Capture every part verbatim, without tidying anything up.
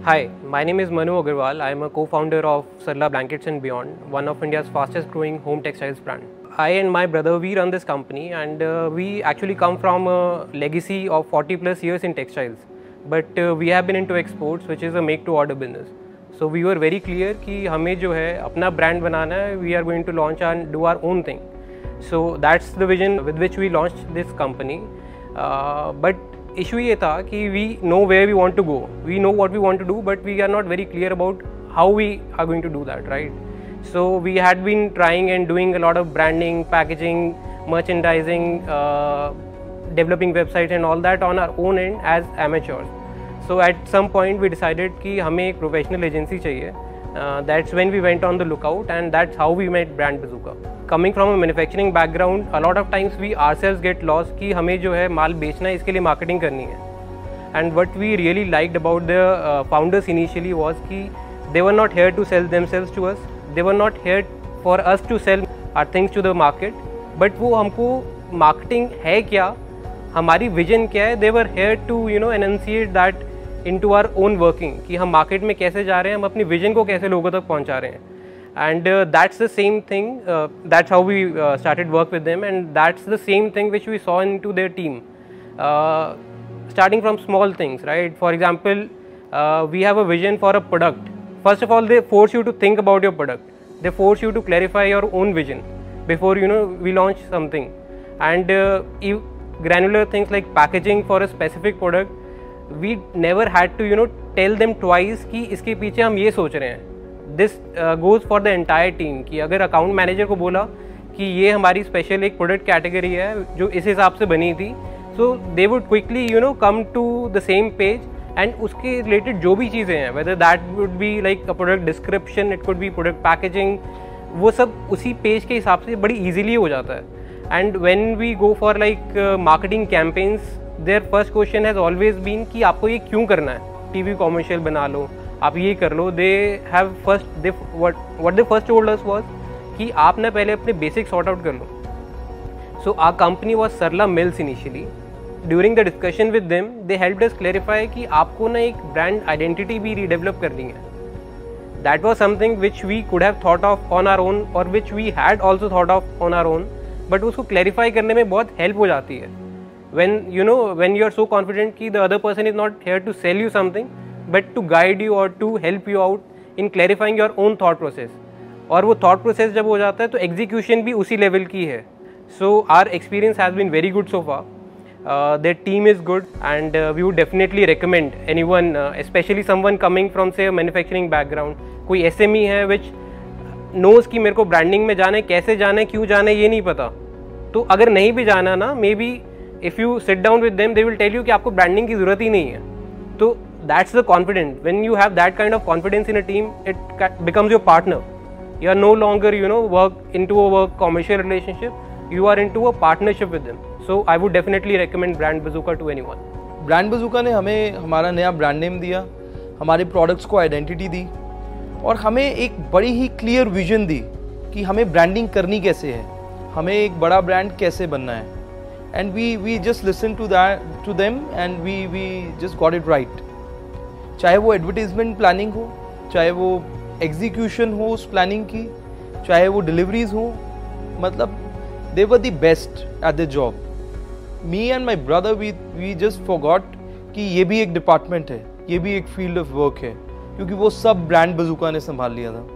Hi, my name is Manu Agarwal. I am a co-founder of Sarla Blankets and Beyond, one of India's fastest growing home textiles brand. I and my brother, we run this company, and uh, we actually come from a legacy of forty plus years in textiles. But uh, we have been into exports, which is a make to order business. So we were very clear कि हमें जो है अपना brand बनाना है, we are going to launch and do our own thing. So that's the vision with which we launched this company. Uh, but issue ये था कि we know where we want to go, we know what we want to do, but we are not very clear about how we are going to do that, right? So we had been trying and doing a lot of branding, packaging, merchandising, uh, developing websites and all that on our own end as amateurs. So at some point we decided कि हमें एक professional agency चाहिए. Uh, that's when we went on the lookout, and that's how we met Brand Bazooka. Coming from a manufacturing background, a lot of times we ourselves get lost कि हमें जो है माल बेचना है, इसके लिए marketing करनी है. And what we really liked about the uh, founders initially was कि they were not here to sell themselves to us. They were not here for us to sell our things to the market. But वो हमको marketing है क्या, हमारी vision क्या है, they were here to you know enunciate that into our own working कि हम market में कैसे जा रहे हैं, हम अपनी vision को कैसे लोगों तक पहुंचा रहे हैं. And uh, that's the same thing, uh, that's how we uh, started work with them, and that's the same thing which we saw into their team. Uh, starting from small things, right? For example, uh, we have a vision for a product. First of all, they force you to think about your product. They force you to clarify your own vision before you know we launch something. And uh, granular things like packaging for a specific product, we never had to you know tell them twice कि इसके पीछे हम ये सोच रहे हैं. This uh, goes for the entire team कि अगर अकाउंट मैनेजर को बोला कि ये हमारी स्पेशल एक प्रोडक्ट कैटेगरी है जो इस हिसाब से बनी थी, so they would quickly you know come to the same page and उसके रिलेटेड जो भी चीज़ें हैं, whether that would be like a product description, it could be product packaging, वो सब उसी पेज के हिसाब से बड़ी ईजिली हो जाता है. And when we go for like marketing campaigns, their first question has always been कि आपको ये क्यों करना है, टीवी कॉमर्शियल बना लो, आप ये कर लो. They have first they what what they first told us was कि आप ना पहले अपने बेसिक सॉर्ट आउट कर लो. So our company was Sarla mills initially. During the discussion with them they helped us clarify कि आपको ना एक ब्रांड आइडेंटिटी भी रीडेवलप करनी है. That was something which we could have thought of on our own और which we had also thought of on our own, but उसको clarify करने में बहुत हेल्प हो जाती है. when you know when you are so confident कि the other person is not here to sell you something but to guide you or to help you out in clarifying your own thought process. और वो thought process जब हो जाता है तो execution भी उसी level की है. So our experience has been very good so far. Uh, their team is good, and uh, we would definitely recommend anyone, uh, especially someone coming from say a manufacturing background, कोई S M E है which knows कि मेरे को branding में जाना है, कैसे जाना है, क्यों जाना है, ये नहीं पता. तो अगर नहीं भी जाना ना, maybe if you sit down with them they will tell you कि आपको ब्रांडिंग की ज़रूरत ही नहीं है. तो that's the confidence. When you have that kind of confidence in a team, it becomes your partner. You are no longer you know work into a work commercial relationship, you are into a partnership with them. So I would definitely recommend brand बजूका to anyone. Brand bazooka ने हमें हमारा नया brand name दिया, हमारे products को identity दी, और हमें एक बड़ी ही क्लियर विजन दी कि हमें ब्रांडिंग करनी कैसे है, हमें एक बड़ा ब्रांड कैसे बनना है. And we we just listened to that to them and we we just got it right. चाहे वो एडवर्टीजमेंट प्लानिंग हो, चाहे वो एग्जीक्यूशन हो उस प्लानिंग की, चाहे वो डिलीवरीज हो, मतलब they were the best at their job. Me and my brother we we just forgot कि ये भी एक डिपार्टमेंट है, ये भी एक फील्ड ऑफ वर्क है, क्योंकि वो सब ब्रांड बजूका ने संभाल लिया था.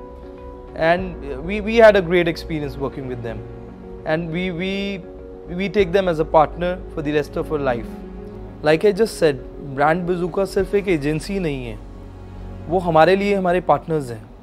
And we we had a great experience working with them, and we we we take them as a partner for the rest of our life. Like I just said, brand bazooka सिर्फ एक agency नहीं है, वो हमारे लिए हमारे partners हैं.